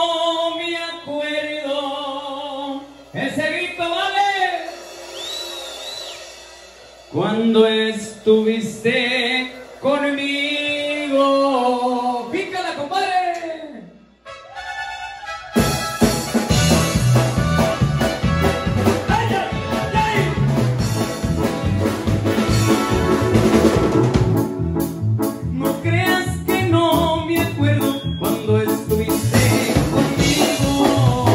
No me acuerdo, ese grito vale. Cuando estuviste conmigo, pícala, compadre. ¡Ay, ay, ay! No creas que no me acuerdo cuando estuviste conmigo,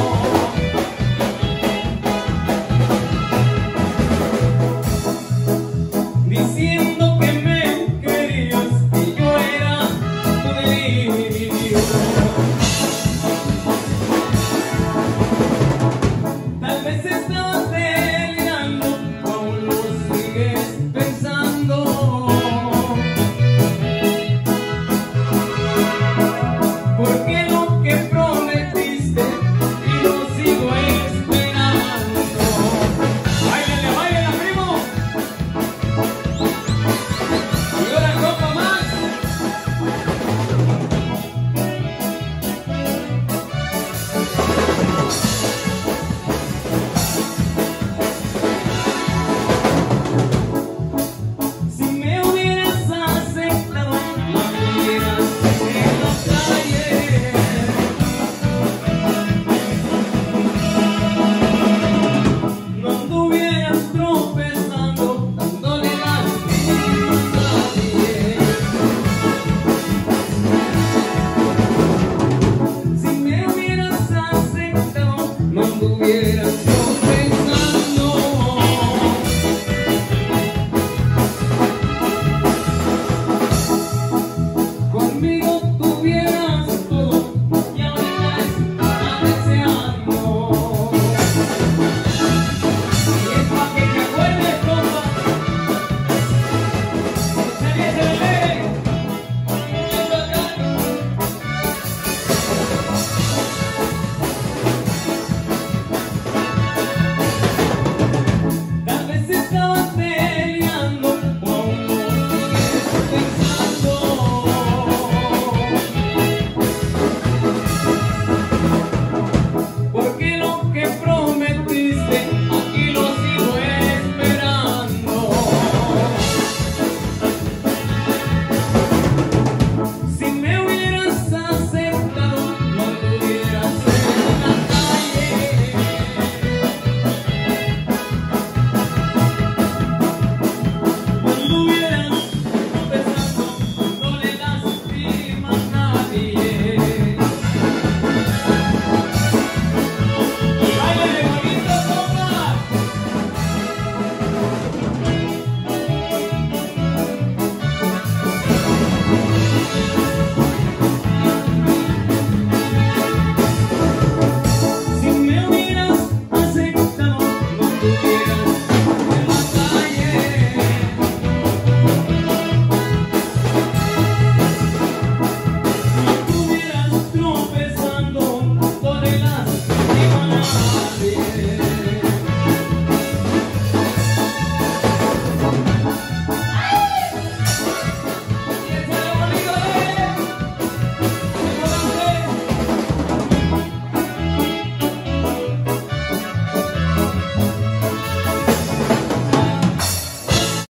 diciendo que me querías y yo era tu delirio. Tal vez estabas delirando o aún lo sigues pensando, porque lo que prometiste y lo sigo esperando. ¡Báilale, báilale, primo! Y ahora copa más. Si me hubieras aceptado, no anduvieras en la calle. No anduvieras tropezando, dándole las pistas a nadie. Si me hubieras aceptado, no anduvieras